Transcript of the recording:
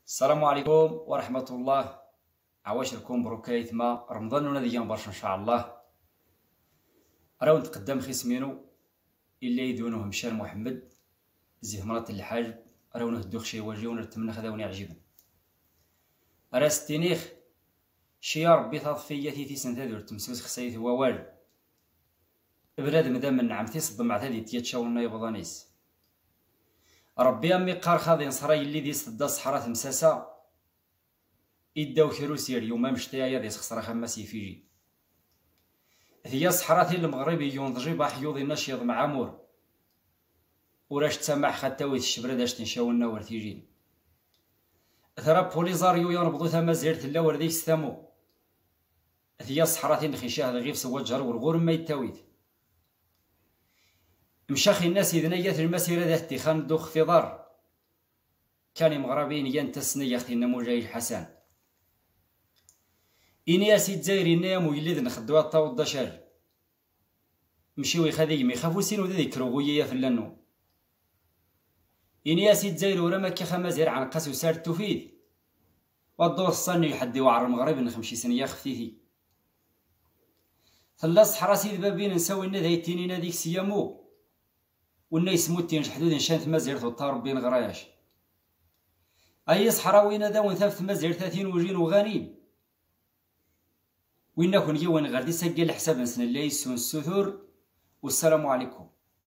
السلام عليكم ورحمة الله. عواشركم بروكايت ما رمضان ونادي برشا إن شاء الله. راهو نتقدم خصمينو إلا يدونوه مشال محمد زيه مرات الحاج راهو نهدو خشي واجي ونرتمنا خذاوني عجيبا راس تينيخ شي ربي تطفية تيتي سنتادور تمسوس خسايث ووال بلاد مدام من نعمتي صب مع تادي تيتشاولنا يبضانيس ربي أمي قار خاضي نصراي اللي ديس تدا صحرات مساسا إداو كروسير اليوم مشتايا ديس خسرا خماسي فيجي هي صحراتي المغربي ينضجي بحيوضي نشيض مع مور وراش تسمع خطاوي الشبرة داش تنشاولنا ورتيجين ثرا بوليزاريو ينبضو ثما زيرت لا ورديك ستامو هي صحراتي نخيشاه غيف سوا جهر والغور ما يتاويت مشاخي الناس إذنيات المسيرة ذات تخان دوخ في ضار كان مغربين ينتسني يختي النموجاي حسن إنياسي تزايري نام ويليذ نخدوا الطاو الدشاج مشيوي خذي مي خافو سينو ذي كروغويا في اللنو إنياسي تزاير ورما كي خمازير عن قاس وسار التوفيد والدور الصني يحدي وعر المغرب نخمشي سنيا خفتيتي ثلاث حراسي ذبابين نسوي ذي التنين هذيك سيامو والناس موتين حدود نشانت مازيرت والطار بين غراياش أي صحراوينا ذا ونثبت مازير 30 وجين وغنيم وين كون يوان غادي سجل حساب نسن الله يسون السثور والسلام عليكم.